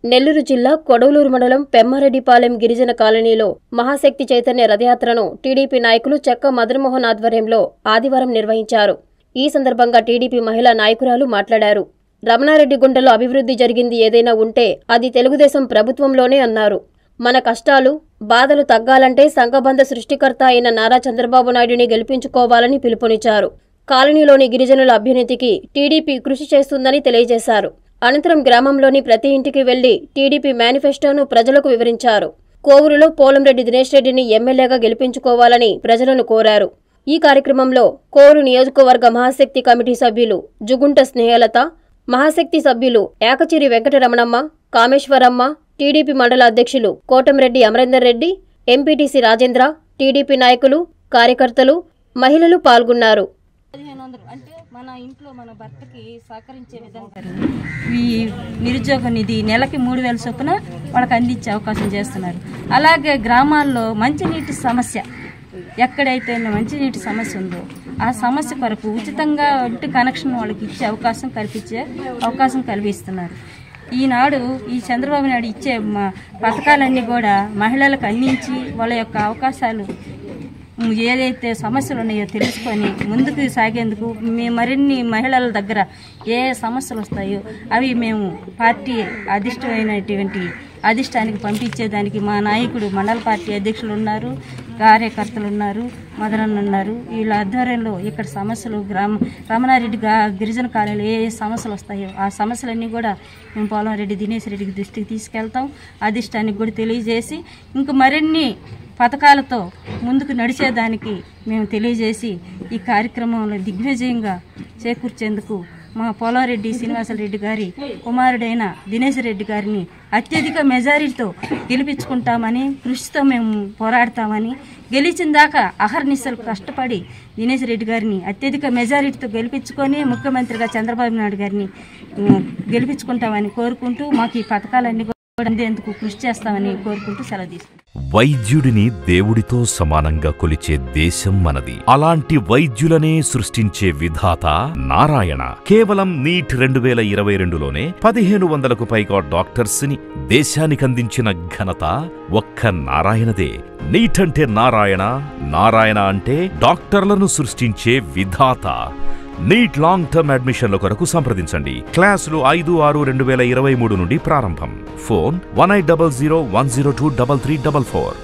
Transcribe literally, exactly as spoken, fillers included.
నెల్లూరు జిల్లా కొడవలూరు మండలం పెమ్మారెడ్డిపాలెం గిరిజన కాలనీలో మహాశక్తి చైతన్య రథయాత్రను టీడీపీ నాయకులు చెక్క మదన్మోహన్ ఆధ్వర్యంలో ఆదివారం నిర్వహించారు. ఈ సందర్భంగా టీడీపీ మహిళా నాయకురాలు మాట్లాడారు. రమణారెడ్డి గుంటలో అభివృద్ధి జరిగింది ఏదైనా ఉంటే అది తెలుగుదేశం ప్రభుత్వంలోనే అన్నారు. మన కష్టాలు, బాధలు తగ్గాలంటే సంఘబంధ సృష్టికర్త అయిన నారా చంద్రబాబు నాయుడిని గెలిపించుకోవాలని పిలుపునిచ్చారు. కాలనీలోని గిరిజనుల అభ్యున్నతికి టీడీపీ కృషి చేస్తుందని తెలియజేశారు. అనంతరం గ్రామంలోని ప్రతి ఇంటికి వెళ్లి టీడీపీ మేనిఫెస్టోను ప్రజలకు వివరించారు. కోవూరులో పోలంరెడ్డి దినేష్ రెడ్డిని ఎమ్మెల్యేగా గెలిపించుకోవాలని ప్రజలను కోరారు. ఈ కార్యక్రమంలో కోవూరు నియోజకవర్గ మహాశక్తి కమిటీ సభ్యులు జుగుంట స్నేహలత, మహాశక్తి సభ్యులు ఏకచిరి వెంకటరమణమ్మ, కామేశ్వరమ్మ, టీడీపీ మండల అధ్యక్షులు కోటంరెడ్డి అమరేందర్ రెడ్డి, ఎంపీటీసీ రాజేంద్ర, టీడీపీ నాయకులు, కార్యకర్తలు, మహిళలు పాల్గొన్నారు. అంటే మన ఇంట్లో మన భర్తకి సహకరించే విధంగా ఈ నిరుద్యోగ నిధి నెలకి మూడు వేల చొప్పున వాళ్ళకి అందించే అవకాశం చేస్తున్నారు. అలాగే గ్రామాల్లో మంచినీటి సమస్య ఎక్కడైతే మంచినీటి సమస్య ఉందో ఆ సమస్య కొరకు ఉచితంగా ఇంటి కనెక్షన్ వాళ్ళకి ఇచ్చే అవకాశం కల్పించే అవకాశం కల్పిస్తున్నారు. ఈనాడు ఈ చంద్రబాబు నాయుడు ఇచ్చే పథకాలన్నీ కూడా మహిళలకు అందించి వాళ్ళ యొక్క అవకాశాలు ఏదైతే సమస్యలు ఉన్నాయో తెలుసుకొని ముందుకు సాగేందుకు మేము మరిన్ని మహిళల దగ్గర ఏ సమస్యలు వస్తాయో అవి మేము పార్టీ అధిష్ఠమైనటువంటి అధిష్టానికి పంపించేదానికి మా నాయకుడు మండల పార్టీ అధ్యక్షులు ఉన్నారు, కార్యకర్తలు ఉన్నారు, మదనన్న ఉన్నారు. వీళ్ళ ఆధ్వర్యంలో ఇక్కడ సమస్యలు గ్రామ రమణారెడ్డి గిరిజన కాలనీలో ఏ ఏ సమస్యలు వస్తాయో ఆ సమస్యలన్నీ కూడా మేము పోలంరెడ్డి దినేష్ రెడ్డికి దృష్టికి తీసుకెళ్తాం. అధిష్టానికి కూడా తెలియజేసి ఇంక మరిన్ని పథకాలతో ముందుకు నడిచేదానికి మేము తెలియజేసి ఈ కార్యక్రమంలో దిగ్విజయంగా చేకూర్చేందుకు మా పోలంరెడ్డి శ్రీనివాసరెడ్డి గారి కుమారుడైన దినేష్ రెడ్డి గారిని అత్యధిక మెజారిటీతో గెలిపించుకుంటామని కృషితో మేము పోరాడతామని, గెలిచిన దాకా అహర్నిశలు కష్టపడి దినేష్ రెడ్డి గారిని అత్యధిక మెజారిటీతో గెలిపించుకొని ముఖ్యమంత్రిగా చంద్రబాబు నాయుడు గారిని గెలిపించుకుంటామని కోరుకుంటూ మాకు ఈ పథకాలన్నీ అందేందుకు కృషి చేస్తామని కోరుకుంటూ సెలవు తీసుకుంటాం. వైద్యుడిని దేవుడితో సమానంగా కొలిచే దేశం మనది. అలాంటి వైద్యులనే సృష్టించే విధాత నారాయణ. కేవలం నీట్ రెండు వేల ఇరవై రెండులోనే పదిహేను వందలకు పైగా డాక్టర్స్ ని దేశానికి అందించిన ఘనత ఒక్క నారాయణదే. నీట్ అంటే నారాయణ, నారాయణ అంటే డాక్టర్లను సృష్టించే విధాత. నీట్ లాంగ్ టర్మ్ అడ్మిషన్ల కొరకు సంప్రదించండి. క్లాసులు ఐదు ఆరు రెండు వేల ఇరవై మూడు నుండి ప్రారంభం. Phone one eight double zero one zero two double three double four.